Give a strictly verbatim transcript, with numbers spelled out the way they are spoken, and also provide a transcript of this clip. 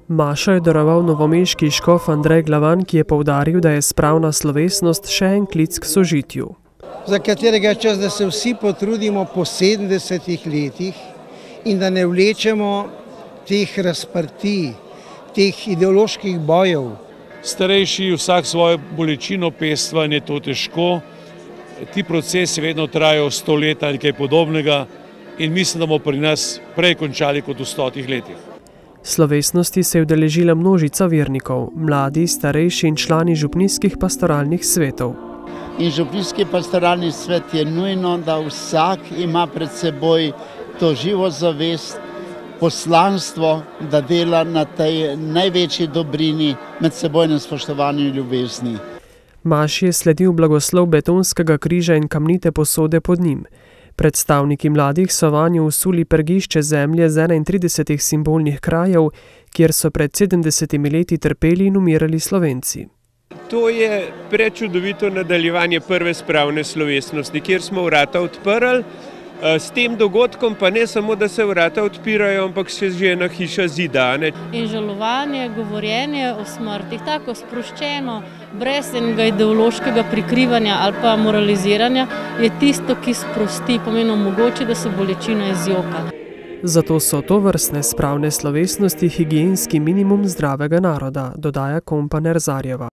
Mašo je daroval novomeški škof Andrej Glavan, ki je poudaril, da je spravna slovesnost še en klic k sožitju. Za katerega je čas, da se vsi potrudimo po sedemdesetih letih in da ne vlečemo teh razprtij, teh ideoloških bojev. Starejši vsak svojo bolečino pestva in je to težko. Ti procesi vedno trajajo sto let ali kaj podobnega in mislim, da bomo pri nas prej končali kot v stotih letih. Slovesnosti se je udeležila množica vernikov, mladi, starejši in člani župnijskih pastoralnih svetov. In župnijski pastoralni svet je nujno, da vsak ima pred seboj to živo zavest, poslanstvo, da dela na tej največji dobrini medsebojnem spoštovanju in ljubezni. Maši je sledil blagoslov betonskega križa in kamnite posode pod njim. Predstavniki mladih so vanjo vsuli prgišče zemlje z enaintridesetih simbolnih krajev, kjer so pred sedemdesetimi leti trpeli in umirali Slovenci. To je prečudovito nadaljevanje prve spravne slovesnosti, kjer smo vrata odprli. S tem dogodkom pa ne samo, da se vrata odpirajo, ampak se že ena hiša zida. Ne? In žalovanje, govorjenje o smrti, tako sproščeno, brez enega ideološkega prikrivanja ali pa moraliziranja, je tisto, ki sprosti, pomeni omogoči, da se bolečina izjoka. Zato so tovrstne spravne slovesnosti higienski minimum zdravega naroda, dodaja kompa Nerzarjeva.